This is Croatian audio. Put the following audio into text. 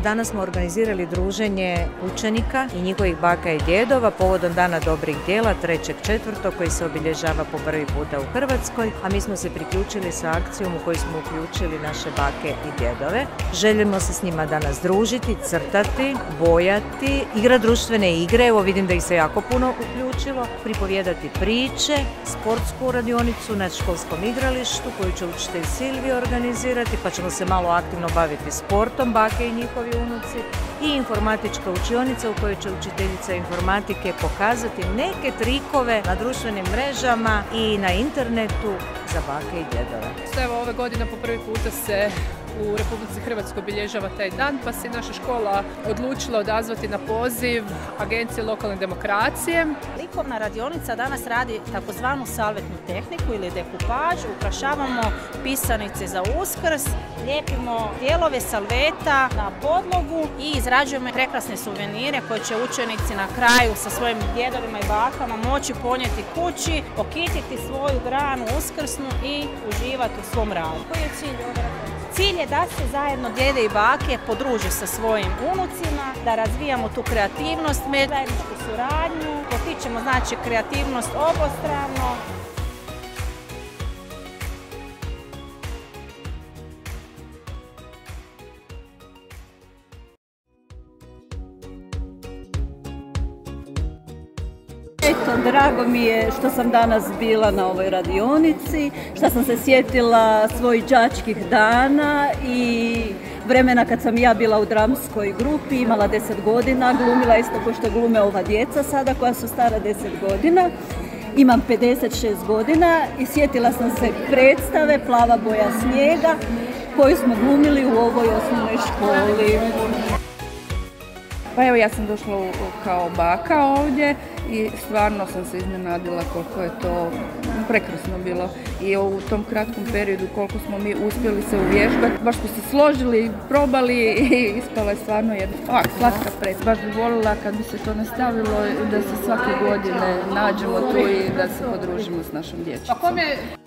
Danas smo organizirali druženje učenika i njihovih baka i djedova povodom Dana dobrih djela 3.4. koji se obilježava po prvi puta u Hrvatskoj, a mi smo se priključili sa akcijom u kojoj smo uključili naše bake i djedove. Želimo se s njima danas družiti, crtati, bojati, igrati društvene igre, evo vidim da ih se jako puno uključilo, pripovijedati priče, sportsku radionicu na školskom igralištu koju će učitelj Silvija organizirati, pa ćemo se malo aktivno baviti sportom, bake i njihovi unuci, i informatička učionica u kojoj će učiteljica informatike pokazati neke trikove na društvenim mrežama i na internetu za bake i djedove. Evo, ove godine po prvi puta se u Republici Hrvatskoj obilježava taj dan, pa se naša škola odlučila odazvati na poziv Agencije lokalne demokracije. Likovna radionica danas radi takozvanu salvetnu tehniku ili dekupaž. Ukrašavamo pisanice za Uskrs, lijepimo dijelove salveta na podlogu i izrađujemo prekrasne suvenire koje će učenici na kraju sa svojim djedovima i bakama moći ponijeti kući, okititi svoju granu uskrsnu i uživati u svom radu. Koji je cilj ove radionice? Cilj je da se zajedno djede i bake podruže sa svojim unucima, da razvijamo tu kreativnost, zajedničku suradnju, potičemo znači kreativnost obostrano. Eto, drago mi je što sam danas bila na ovoj radionici, što sam se sjetila svojih đačkih dana i vremena kad sam ja bila u dramskoj grupi, imala 10 godina, glumila isto kao što glume ova djeca sada koja su stara 10 godina. Imam 56 godina i sjetila sam se predstave Plava boja snijega koju smo glumili u ovoj osnovnoj školi. Pa evo, ja sam došla kao baka ovdje i stvarno sam se iznenadila koliko je to prekrasno bilo i u tom kratkom periodu koliko smo mi uspjeli se uvježbati. Baš smo se složili, probali i ispala je stvarno jedna slatka predstava. Baš bi volila kad bi se to nastavilo da se svake godine nađemo tu i da se podružimo s našom dječicom.